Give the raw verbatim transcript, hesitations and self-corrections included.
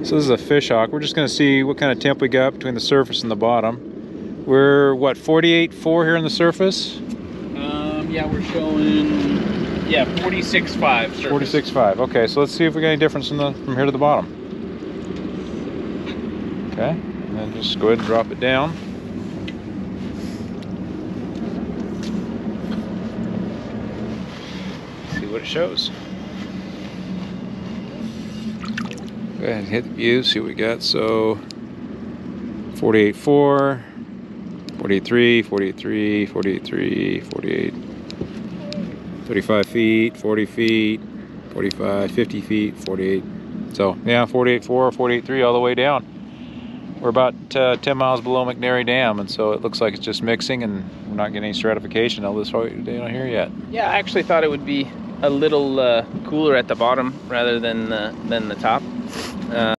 So this is a Fish Hawk. We're just going to see what kind of temp we got between the surface and the bottom. We're, what, forty-eight point four here on the surface? Um, yeah, we're showing, yeah, forty-six point five surface. forty-six point five. Okay, so let's see if we got any difference in the, from here to the bottom. Okay, and then just go ahead and drop it down. See what it shows. Go ahead and hit the view, see what we got. So forty-eight point four, forty-eight point three, forty-eight point three, forty-eight point three, forty-eight, thirty-five feet, forty feet, forty-five, fifty feet, forty-eight. So yeah, forty-eight point four, forty-eight point three all the way down. We're about uh, ten miles below McNary Dam, and so it looks like it's just mixing, and we're not getting any stratification all this way down here yet. Yeah, I actually thought it would be a little uh, cooler at the bottom rather than uh, than the top. Uh,